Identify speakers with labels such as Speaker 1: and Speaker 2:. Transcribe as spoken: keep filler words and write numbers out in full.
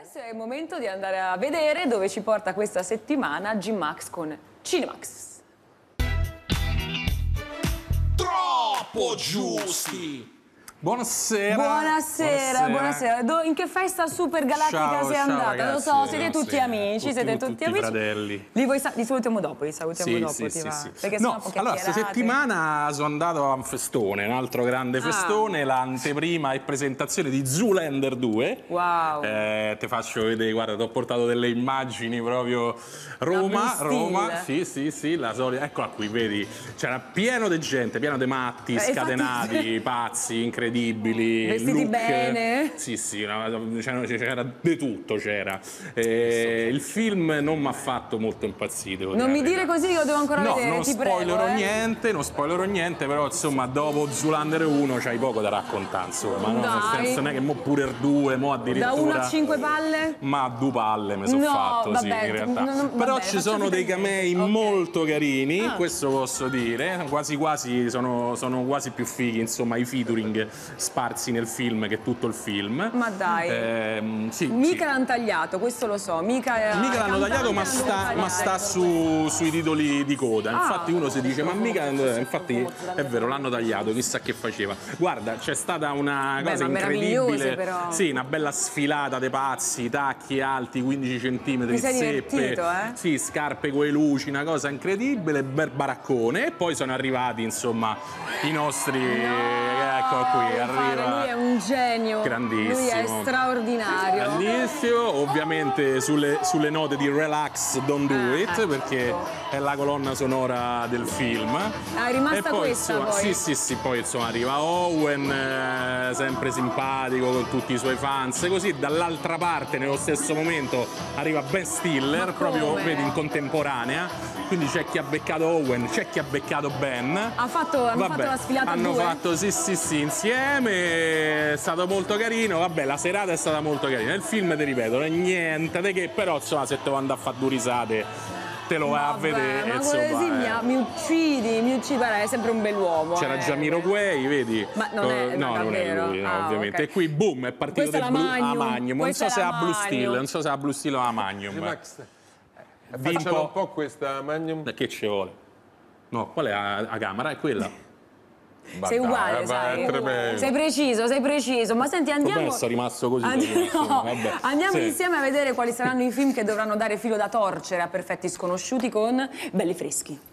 Speaker 1: Adesso è il momento di andare a vedere dove ci porta questa settimana G-Max con Cinemax.
Speaker 2: Troppo giusti! Buonasera.
Speaker 1: Buonasera, buonasera. Do, in che festa super galattica
Speaker 2: ciao,
Speaker 1: sei
Speaker 2: ciao,
Speaker 1: andata?
Speaker 2: Ragazzi,
Speaker 1: Lo so, siete
Speaker 2: ragazzi,
Speaker 1: tutti amici,
Speaker 2: tutti,
Speaker 1: siete
Speaker 2: tutti,
Speaker 1: tutti
Speaker 2: tutti
Speaker 1: amici.
Speaker 2: fratelli.
Speaker 1: Li, vuoi, li salutiamo dopo, li salutiamo
Speaker 2: Sì,
Speaker 1: dopo.
Speaker 2: sì,
Speaker 1: ti
Speaker 2: sì,
Speaker 1: va?
Speaker 2: sì.
Speaker 1: Perché
Speaker 2: No,
Speaker 1: sono poche
Speaker 2: allora, questa settimana sono andato a un festone, un altro grande festone,
Speaker 1: Ah.
Speaker 2: l'anteprima e presentazione di Zoolander due.
Speaker 1: Wow.
Speaker 2: Eh, ti faccio vedere, guarda, ti ho portato delle immagini proprio Roma, Roma, sì, sì, sì, la solita, eccola qui, vedi, c'era pieno di gente, pieno di matti,
Speaker 1: Eh,
Speaker 2: scatenati,
Speaker 1: infatti...
Speaker 2: pazzi, incredibili,
Speaker 1: vestiti
Speaker 2: look,
Speaker 1: bene.
Speaker 2: sì, sì, c'era di tutto, c'era. Eh, il film non mi ha fatto molto impazzire.
Speaker 1: Non mi dire così che lo devo ancora
Speaker 2: no,
Speaker 1: vedere,
Speaker 2: non
Speaker 1: ti
Speaker 2: spoilerò
Speaker 1: prego, eh.
Speaker 2: niente, non spoilerò niente, però insomma dopo Zoolander uno c'hai poco da raccontare, insomma, no? Nel senso non è che mo pure il due, mo addirittura...
Speaker 1: Da uno a cinque palle?
Speaker 2: Ma due palle mi sono
Speaker 1: no,
Speaker 2: fatto,
Speaker 1: vabbè,
Speaker 2: sì, in realtà.
Speaker 1: Non, non,
Speaker 2: però
Speaker 1: vabbè,
Speaker 2: ci sono dei camei
Speaker 1: okay.
Speaker 2: molto carini,
Speaker 1: ah.
Speaker 2: questo posso dire, quasi quasi sono, sono quasi più fighi, insomma, i featuring sparsi nel film che tutto il film.
Speaker 1: Ma dai,
Speaker 2: eh, sì,
Speaker 1: mica
Speaker 2: sì.
Speaker 1: l'hanno tagliato, questo lo so, mica,
Speaker 2: mica l'hanno tagliato, ma sta, ma sta su, sui titoli di coda. Infatti
Speaker 1: ah.
Speaker 2: uno si dice, ma mica, infatti è vero, l'hanno tagliato, chissà che faceva. Guarda, c'è stata una
Speaker 1: Beh,
Speaker 2: cosa
Speaker 1: ma
Speaker 2: incredibile,
Speaker 1: però.
Speaker 2: sì, una bella sfilata dei pazzi, tacchi alti, quindici centimetri,
Speaker 1: Mi sei
Speaker 2: zeppe,
Speaker 1: divertito, eh?
Speaker 2: sì, scarpe con le luci, una cosa incredibile, bel baraccone. E poi sono arrivati, insomma, i nostri,
Speaker 1: no,
Speaker 2: ecco qui, arriva.
Speaker 1: Lui è un genio,
Speaker 2: grandissimo,
Speaker 1: lui è straordinario.
Speaker 2: Grandissimo, ovviamente sulle, sulle note di Relax, Don't Do
Speaker 1: ah,
Speaker 2: It,
Speaker 1: ecco.
Speaker 2: perché è la colonna sonora del film.
Speaker 1: Ah, è rimasta
Speaker 2: e poi,
Speaker 1: questa
Speaker 2: insomma,
Speaker 1: poi?
Speaker 2: Sì, sì, sì, poi insomma arriva Owen, eh, sempre simpatico con tutti i suoi fans, così dall'altra parte, nello stesso momento, arriva Ben Stiller, proprio, vedi, in contemporanea, quindi c'è chi ha beccato Owen, c'è chi ha beccato Ben.
Speaker 1: Ha fatto, hanno
Speaker 2: Vabbè,
Speaker 1: fatto la sfilata
Speaker 2: hanno
Speaker 1: due?
Speaker 2: fatto, sì, sì, sì, insieme, è stato molto carino, vabbè, la serata è stata molto carina, il film, ti ripeto, non è niente di che, però insomma se te lo andare a fare due risate te lo vai a vedere,
Speaker 1: ma
Speaker 2: insomma,
Speaker 1: così mi,
Speaker 2: eh.
Speaker 1: mi uccidi, mi uccidi, guarda, è sempre un bell'uomo.
Speaker 2: C'era
Speaker 1: eh.
Speaker 2: Jamiroquai, vedi?
Speaker 1: Ma non è,
Speaker 2: no, non è lui, no,
Speaker 1: ah,
Speaker 2: ovviamente.
Speaker 1: Okay.
Speaker 2: E qui, boom, è partito
Speaker 1: Questa
Speaker 2: del
Speaker 1: è
Speaker 2: blu,
Speaker 1: la Magnum.
Speaker 2: a Magnum. Non so se ha Blue Steel, non so se ha Blue Steel o a Magnum.
Speaker 3: Max,
Speaker 2: Di un
Speaker 3: facciamo
Speaker 2: po'.
Speaker 3: un po' questa Magnum.
Speaker 2: Da che ci vuole? No, qual è la, la camera? È quella?
Speaker 1: Sei uguale,
Speaker 3: dai,
Speaker 1: sai?
Speaker 3: tremendo.
Speaker 1: Sei preciso, sei preciso. Ma senti, andiamo...
Speaker 2: Vabbè, sono rimasto così.
Speaker 1: Andiamo,
Speaker 2: così,
Speaker 1: no,
Speaker 2: vabbè.
Speaker 1: andiamo
Speaker 2: Sì.
Speaker 1: insieme a vedere quali saranno i film che dovranno dare filo da torcere a perfetti sconosciuti con Belli Freschi.